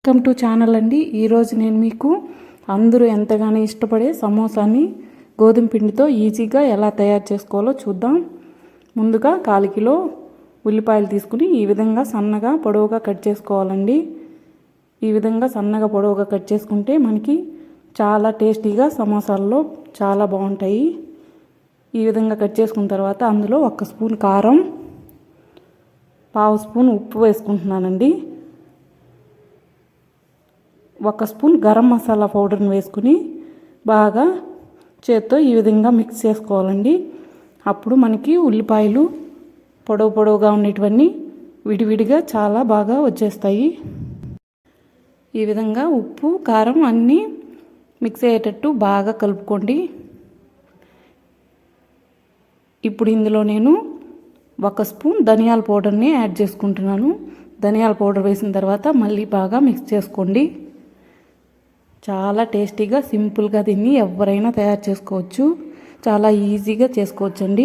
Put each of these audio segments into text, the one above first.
Welcome to channel అండి. ఈరోజు నేను మీకు అందరూ ఎంతగానో ఇష్టపడే సమోసాని గోధుమ పిండితో ఈజీగా ఎలా తయారు చేసుకోవాలో చూద్దాం. ముందుగా 1/4 కిలో ఉల్లిపాయలు తీసుకుని ఈ విధంగా సన్నగా పొడవుగా కట్ చేసుకోవాలండి. ఈ విధంగా సన్నగా పొడవుగా కట్ చేసుకుంటే మనకి చాలా టేస్టీగా సమోసాల్లో చాలా బాగుంటాయి. ఈ విధంగా కట్ చేసుకున్న తర్వాత అందులో 1 స్పూన్ కారం, 1/2 స్పూన్ ఉప్పు వేసుకుంటున్నానండి. 1 స్పూన్ గరం మసాలా పౌడర్ని వేసుకుని బాగా చేత్తో ఈ విధంగా మిక్స్ చేసుకోవాలండి. అప్పుడు మనకి ఉల్లిపాయలు పొడవుగా ఉండేటివన్నీ విడివిడిగా చాలా బాగా వచ్చేస్తాయి. ఈ విధంగా ఉప్పు కారం అన్నీ మిక్స్ అయ్యేటట్టు బాగా కలుపుకోండి. ఇప్పుడు ఇందులో నేను 1 స్పూన్ ధనియాల పౌడర్ని యాడ్ చేసుకుంటున్నాను. ధనియాల పౌడర్ వేసిన తర్వాత మళ్ళీ బాగా మిక్స్ చేసుకోండి. చాలా టేస్టీగా సింపుల్గా దీన్ని ఎవరైనా తయారు చేసుకోవచ్చు. చాలా ఈజీగా చేసుకోవచ్చండి.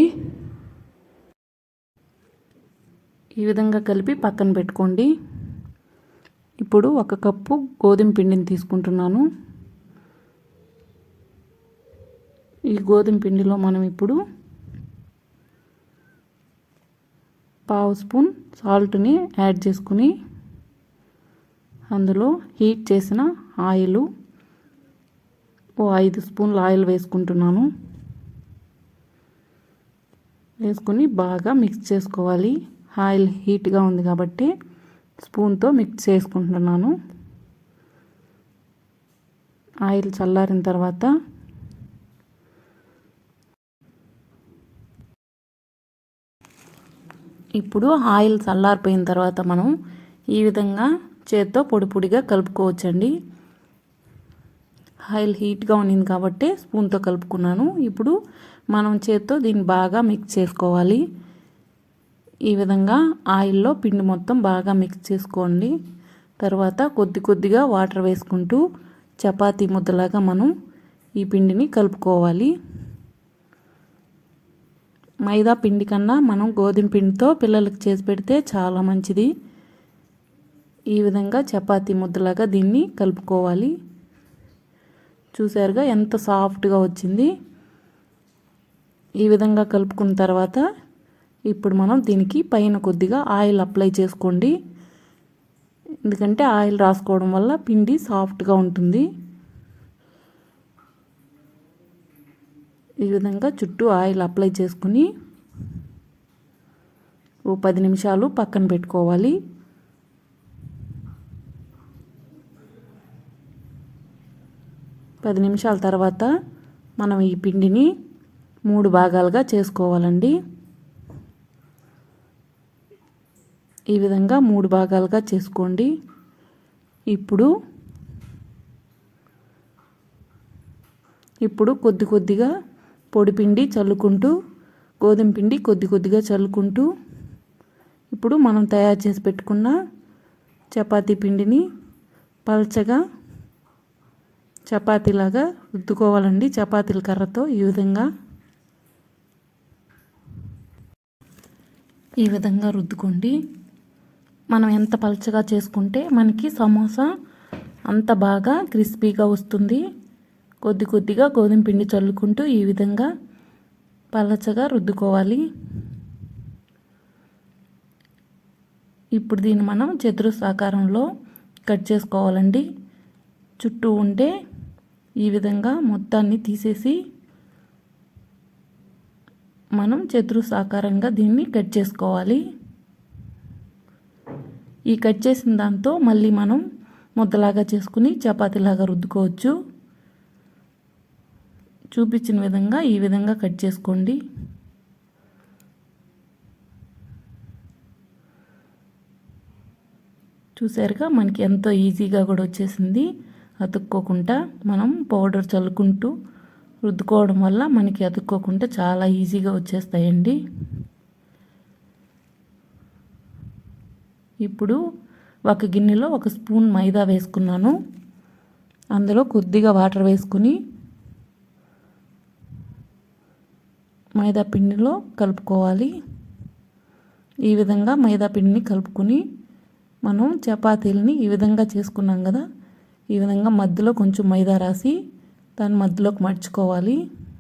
ఈ విధంగా కలిపి పక్కన పెట్టుకోండి. ఇప్పుడు 1 కప్పు గోధుమ పిండిని తీసుకుంటున్నాను. ఈ గోధుమ పిండిలో మనం ఇప్పుడు 1/2 స్పూన్ సాల్ట్ని యాడ్ చేసుకుని అందులో హీట్ చేసిన ఆయిల్ 5 స్పూన్ల ఆయిల్ వేసుకుంటున్నాను. వేసుకుని బాగా మిక్స్ చేసుకోవాలి. ఆయిల్ హీట్గా ఉంది కాబట్టి స్పూన్తో మిక్స్ చేసుకుంటున్నాను. ఆయిల్ చల్లారిన తర్వాత ఇప్పుడు ఆయిల్ చల్లారిపోయిన తర్వాత మనం ఈ విధంగా చేత్తో పొడిగా కలుపుకోవచ్చండి. ఆయిల్ హీట్గా ఉన్నింది కాబట్టి స్పూన్తో కలుపుకున్నాను. ఇప్పుడు మనం చేత్తో దీన్ని బాగా మిక్స్ చేసుకోవాలి. ఈ విధంగా ఆయిల్లో పిండి మొత్తం బాగా మిక్స్ చేసుకోండి. తర్వాత కొద్దిగా వాటర్ వేసుకుంటూ చపాతీ ముద్దలాగా మనం ఈ పిండిని కలుపుకోవాలి. మైదా పిండి కన్నా మనం గోధుమ పిండితో పిల్లలకు చేసి పెడితే చాలా మంచిది. ఈ విధంగా చపాతీ ముద్దలాగా దీన్ని కలుపుకోవాలి. చూసారుగా ఎంత సాఫ్ట్గా వచ్చింది. ఈ విధంగా కలుపుకున్న తర్వాత ఇప్పుడు మనం దీనికి పైన కొద్దిగా ఆయిల్ అప్లై చేసుకోండి. ఎందుకంటే ఆయిల్ రాసుకోవడం వల్ల పిండి సాఫ్ట్గా ఉంటుంది. ఈ విధంగా చుట్టూ ఆయిల్ అప్లై చేసుకుని ఓ 10 నిమిషాలు పక్కన పెట్టుకోవాలి. 10 నిమిషాల తర్వాత మనం ఈ పిండిని 3 భాగాలుగా చేసుకోవాలండి. ఈ విధంగా 3 భాగాలుగా చేసుకోండి. ఇప్పుడు కొద్దిగా పొడి పిండి చల్లుకుంటూ గోధుమ పిండి కొద్దిగా చల్లుకుంటూ ఇప్పుడు మనం తయారు చేసి పెట్టుకున్న చపాతీ పిండిని పల్చగా చపాతీలాగా రుద్దుకోవాలండి. చపాతీల కర్రతో ఈ విధంగా రుద్దుకోండి. మనం ఎంత పల్చగా చేసుకుంటే మనకి సమోసా అంత బాగా క్రిస్పీగా వస్తుంది. కొద్దిగా గోధుమ పిండి చల్లుకుంటూ ఈ విధంగా పలచగా రుద్దుకోవాలి. ఇప్పుడు దీన్ని మనం చతురస్రాకారంలో కట్ చేసుకోవాలండి. చుట్టూ ఉంటే ఈ విధంగా మొత్తాన్ని తీసేసి మనం చతురస్రాకారంగా దీన్ని కట్ చేసుకోవాలి. ఈ కట్ చేసిన దాంతో మళ్ళీ మనం ముద్దలాగా చేసుకుని చపాతీలాగా రుద్దుకోవచ్చు. చూపించిన విధంగా ఈ విధంగా కట్ చేసుకోండి. చూసారుగా మనకి ఎంతో ఈజీగా కూడా వచ్చేసింది. అతుక్కోకుండా మనం పౌడర్ చల్లుకుంటూ రుద్దుకోవడం వల్ల మనకి అతుక్కోకుండా చాలా ఈజీగా వచ్చేస్తాయండి. ఇప్పుడు 1 గిన్నెలో 1 స్పూన్ మైదా వేసుకున్నాను. అందులో కొద్దిగా వాటర్ వేసుకుని మైదా పిండిలో కలుపుకోవాలి. ఈ విధంగా మైదా పిండిని కలుపుకొని మనం చపాతీలని ఈ విధంగా చేసుకున్నాం కదా, ఈ విధంగా మధ్యలో కొంచెం మైదా రాసి దాని మధ్యలోకి మడుచుకోవాలి.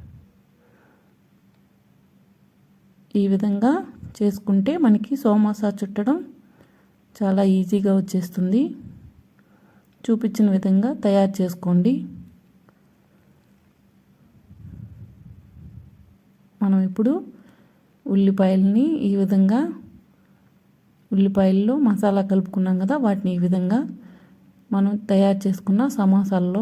ఈ విధంగా చేసుకుంటే మనకి సమోసా చుట్టడం చాలా ఈజీగా వచ్చేస్తుంది. చూపించిన విధంగా తయారు చేసుకోండి. మనం ఇప్పుడు ఉల్లిపాయలని ఈ విధంగా, ఉల్లిపాయల్లో మసాలా కలుపుకున్నాం కదా, వాటిని ఈ విధంగా మనం తయారు చేసుకున్న సమోసాల్లో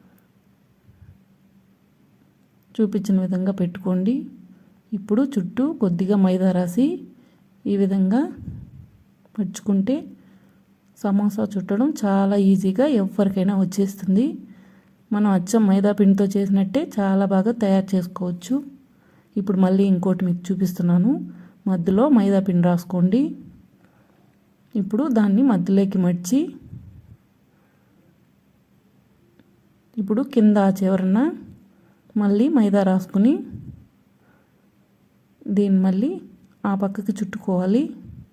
చూపించిన విధంగా పెట్టుకోండి. ఇప్పుడు చుట్టూ కొద్దిగా మైదా రాసి ఈ విధంగా పరుచుకుంటే సమోసా చుట్టడం చాలా ఈజీగా ఎవరికైనా వచ్చేస్తుంది. మనం అచ్చం మైదా పిండితో చేసినట్టే చాలా బాగా తయారు చేసుకోవచ్చు. ఇప్పుడు మళ్ళీ ఇంకోటి మీకు చూపిస్తున్నాను. మధ్యలో మైదా పిండి రాసుకోండి. ఇప్పుడు దాన్ని మధ్యలోకి మడిచి ఇప్పుడు కింద చివరన మళ్ళీ మైదా రాసుకుని దీన్ని మళ్ళీ ఆ పక్కకి చుట్టుకోవాలి.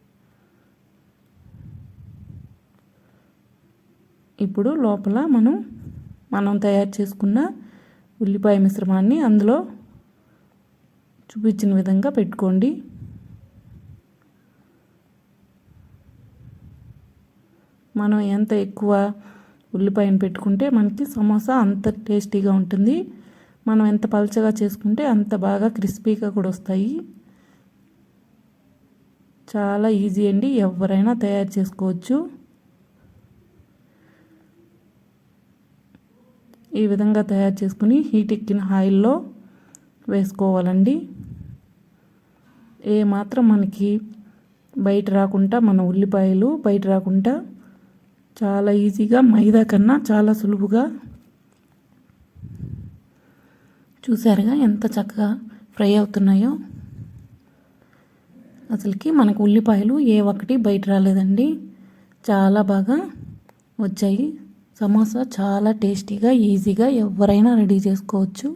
ఇప్పుడు లోపల మనం తయారు చేసుకున్న ఉల్లిపాయ మిశ్రమాన్ని అందులో చూపించిన విధంగా పెట్టుకోండి. మనం ఎంత ఎక్కువ ఉల్లిపాయను పెట్టుకుంటే మనకి సమోసా అంత టేస్టీగా ఉంటుంది. మనం ఎంత పలచగా చేసుకుంటే అంత బాగా క్రిస్పీగా కూడా వస్తాయి. చాలా ఈజీ అండి, ఎవరైనా తయారు చేసుకోవచ్చు. ఈ విధంగా తయారు చేసుకుని హీట్ ఎక్కిన ఆయిల్లో వేసుకోవాలండి. ఏ మాత్రం మనకి బయట రాకుండా, మన ఉల్లిపాయలు బయట రాకుండా చాలా ఈజీగా, మైదా కన్నా చాలా సులువుగా, చూసారుగా ఎంత చక్కగా ఫ్రై అవుతున్నాయో. అసలుకి మనకు ఉల్లిపాయలు ఏ ఒక్కటి బయట రాలేదండి, చాలా బాగా వచ్చాయి. సమోసా చాలా టేస్టీగా, ఈజీగా ఎవరైనా రెడీ చేసుకోవచ్చు.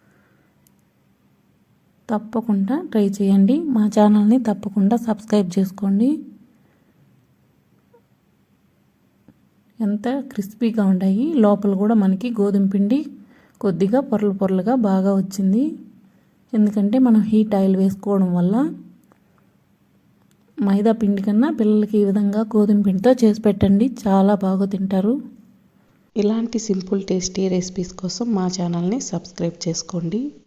తప్పకుండా ట్రై చేయండి. మా ఛానల్ని తప్పకుండా సబ్స్క్రైబ్ చేసుకోండి. ఎంత క్రిస్పీగా ఉన్నాయి. లోపల కూడా మనకి గోధుమ పిండి కొద్దిగా పొరలు పొరలుగా బాగా వచ్చింది. ఎందుకంటే మనం హీట్ ఆయిల్ వేసుకోవడం వల్ల. మైదా పిండి కన్నా పిల్లలకి ఈ విధంగా గోధుమ పిండితో చేసి పెట్టండి, చాలా బాగా తింటారు. ఇలాంటి సింపుల్ టేస్టీ రెసిపీస్ కోసం మా ఛానల్ని సబ్స్క్రైబ్ చేసుకోండి.